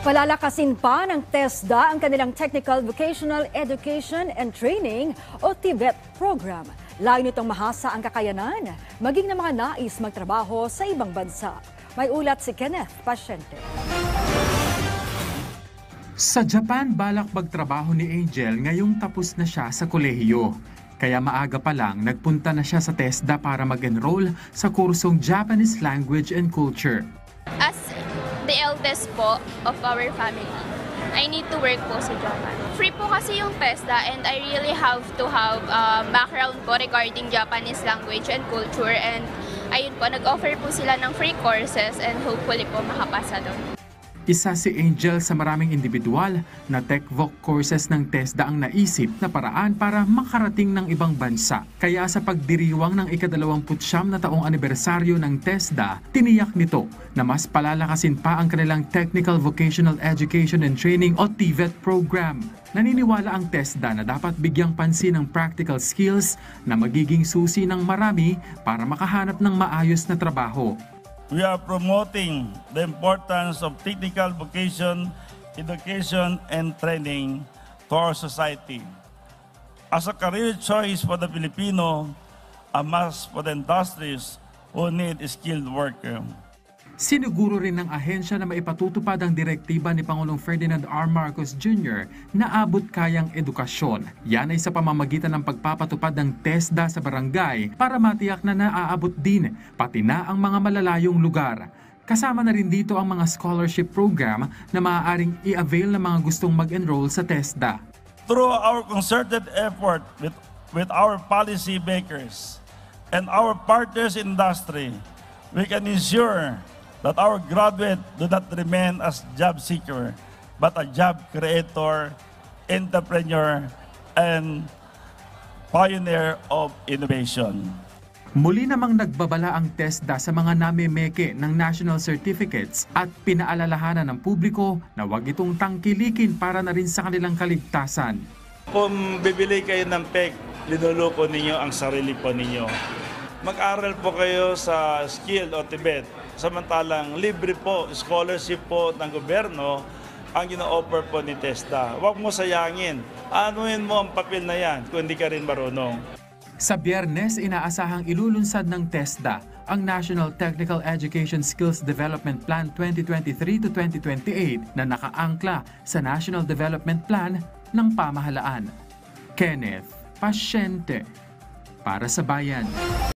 Palalakasin pa ng TESDA ang kanilang Technical Vocational Education and Training o TVET program. Layo nitong mahasa ang kakayanan, maging ng mga nais magtrabaho sa ibang bansa. May ulat si Kenneth Pasyente. Sa Japan, balak magtrabaho ni Angel ngayong tapos na siya sa kolehiyo. Kaya maaga pa lang nagpunta na siya sa TESDA para mag-enroll sa kursong Japanese Language and Culture. As the eldest po of our family, I need to work po sa Japan. Free po kasi yung TESDA and I really have to have background po regarding Japanese language and culture, and ayun po, nag-offer po sila ng free courses and hopefully po makapasa doon. Isa si Angel sa maraming individual na TechVoc courses ng TESDA ang naisip na paraan para makarating ng ibang bansa. Kaya sa pagdiriwang ng ika-29 na taong anibersaryo ng TESDA, tiniyak nito na mas palalakasin pa ang kanilang Technical Vocational Education and Training o TVET program. Naniniwala ang TESDA na dapat bigyang pansin ang practical skills na magiging susi ng marami para makahanap ng maayos na trabaho. We are promoting the importance of technical vocation, education, and training to our society. As a career choice for the Filipino, a must for the industries who need a skilled worker. Siniguro rin ng ahensya na maipatutupad ang direktiba ni Pangulong Ferdinand R. Marcos Jr. na abot kayang edukasyon. Yan ay sa pamamagitan ng pagpapatupad ng TESDA sa barangay para matiyak na naaabot din pati na ang mga malalayong lugar. Kasama na rin dito ang mga scholarship program na maaaring i-avail ng mga gustong mag-enroll sa TESDA. Through our concerted effort with our policy makers and our partners in industry, we can ensure that our graduate do not remain as job seeker, but a job creator, entrepreneur, and pioneer of innovation. Muli namang nagbabala ang TESDA sa mga namemeke ng national certificates at pinaalalahanan ng publiko na huwag itong tangkilikin para na rin sa kanilang kaligtasan. Kung bibili kayo ng PEC, linuloko ninyo ang sarili po ninyo. Mag-aral po kayo sa skill o TVET. Samantalang libre po, scholarship po ng gobyerno ang gina-offer po ni TESDA. Huwag mo sayangin. Anuhin mo ang papel na yan kung hindi ka rin marunong. Sa Biyernes, inaasahang ilulunsad ng TESDA ang National Technical Education Skills Development Plan 2023 to 2028 na nakaangkla sa National Development Plan ng pamahalaan. Kenneth Pasyente para sa Bayan.